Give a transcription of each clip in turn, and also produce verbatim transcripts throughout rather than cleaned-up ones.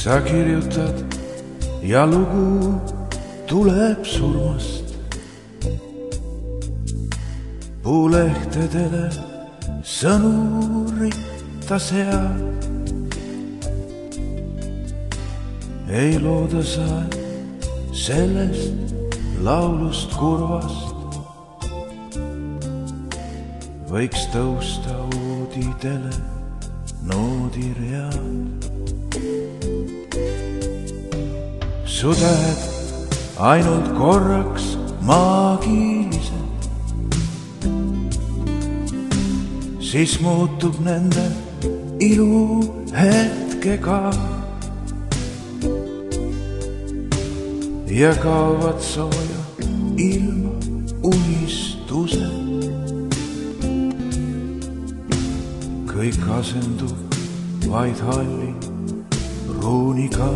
sa kirjutad ja lugu tuleb surmast. Puulehtedele sõnurita sead. Ei looda sa sellest laulust kurvast. Võiks tõusta uudidele noodiread. Su tähed ainult korraks maagilised, siis muutub nende ilu hetkega ja kaovad sooja ilma unistused. Kõik asendub vaid halli ruuniga.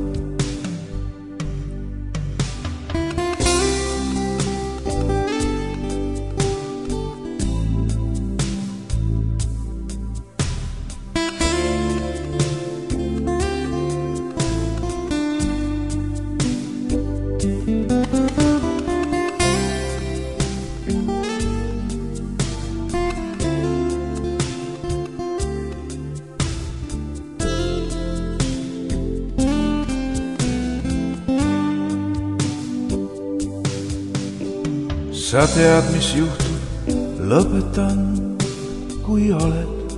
Sa tead, mis juhtub, lõpetan, kui oled.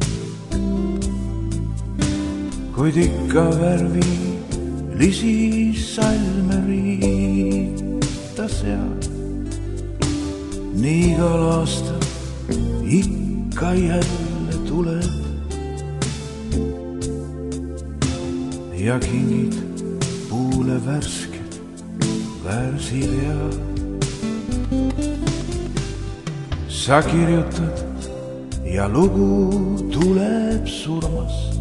Kuid ikka värvilisi salme riita sead. Nii igal aastal ikka jälle tuled ja kingid puule värsked värsivead. Sa kirjutad ja lugu tuleb surmast.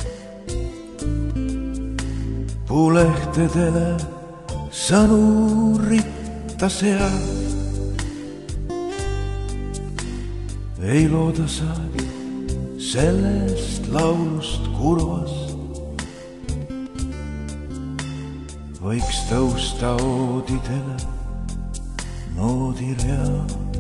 Puulehtedele sõnurita sead. Ei looda sa sellest laulust kurvast. Võiks tõusta oodidele noodiread.